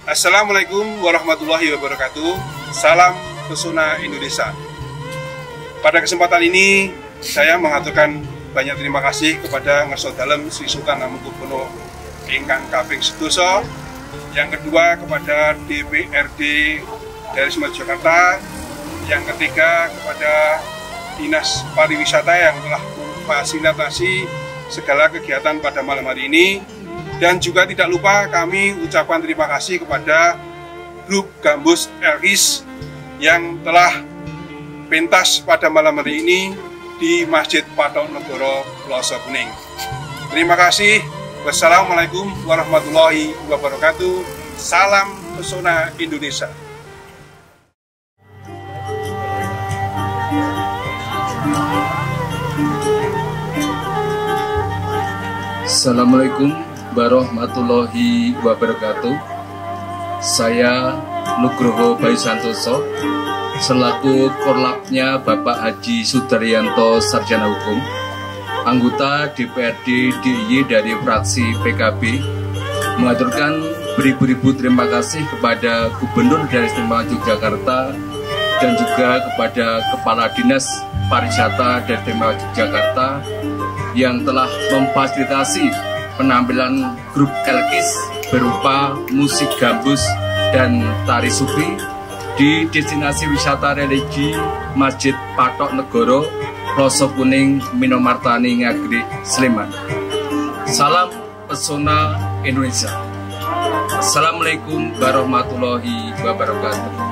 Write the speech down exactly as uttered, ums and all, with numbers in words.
Assalamualaikum warahmatullahi wabarakatuh. Salam pesona Indonesia. Pada kesempatan ini saya mengaturkan banyak terima kasih kepada Ngerso Dalem Sri Sultan Hamengkubuwono ingkang kaping sedoso. Yang kedua kepada D P R D dari Jakarta. Yang ketiga kepada Dinas Pariwisata yang telah memfasilitasi segala kegiatan pada malam hari ini. Dan juga tidak lupa kami ucapkan terima kasih kepada grup Gambus Elkis yang telah pentas pada malam hari ini di Masjid Patok Negoro, Ploso Kuning. Terima kasih. Wassalamualaikum warahmatullahi wabarakatuh. Salam pesona Indonesia. Assalamualaikum warahmatullahi wabarakatuh. Saya Nugroho Bayu Santoso selaku Korlapnya Bapak Haji Sudaryanto Sarjana Hukum, anggota D P R D D I Y dari fraksi P K B, mengaturkan beribu-ribu terima kasih kepada Gubernur Daerah Istimewa Yogyakarta dan juga kepada Kepala Dinas Pariwisata Daerah Istimewa Yogyakarta yang telah memfasilitasi penampilan grup Elkis berupa musik gambus dan tari sufi di destinasi wisata religi Masjid Patok Negoro, Ploso Kuning, Minomartani, Ngagri, Sleman. Salam pesona Indonesia. Assalamualaikum warahmatullahi wabarakatuh.